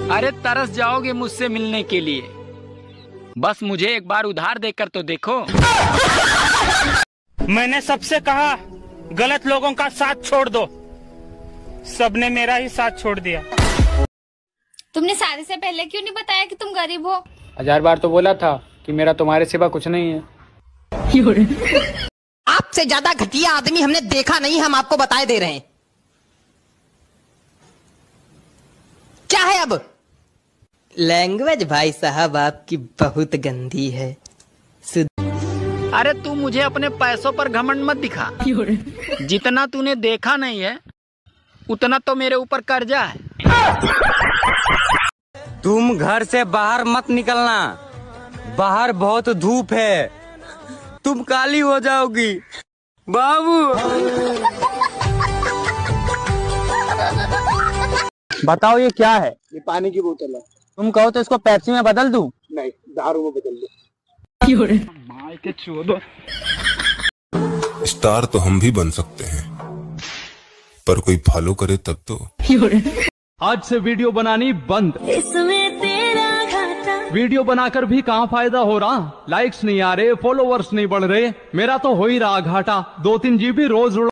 अरे तरस जाओगे मुझसे मिलने के लिए, बस मुझे एक बार उधार देकर तो देखो। मैंने सबसे कहा गलत लोगों का साथ छोड़ दो, सबने मेरा ही साथ छोड़ दिया। तुमने शादी से पहले क्यों नहीं बताया कि तुम गरीब हो? 1000 बार तो बोला था कि मेरा तुम्हारे सिवा कुछ नहीं है। आपसे ज्यादा घटिया आदमी हमने देखा नहीं, हम आपको बताए दे रहे हैं। क्या है अब? लैंग्वेज भाई साहब आपकी बहुत गंदी है। अरे तू मुझे अपने पैसों पर घमंड मत दिखा। जितना तूने देखा नहीं है उतना तो मेरे ऊपर कर्जा है। तुम घर से बाहर मत निकलना, बाहर बहुत धूप है, तुम काली हो जाओगी बाबू। बताओ ये क्या है? ये पानी की बोतल है। तुम कहो तो इसको पेप्सी में बदल दूं? नहीं, दारू में बदल दो। स्टार तो हम भी बन सकते हैं, पर कोई फॉलो करे तब तो। आज से वीडियो बनानी बंद। इसमें तेरा घाटा। वीडियो बनाकर भी कहाँ फायदा हो रहा, लाइक्स नहीं आ रहे, फॉलोवर्स नहीं बढ़ रहे, मेरा तो हो ही रहा घाटा। 2-3 GB रोज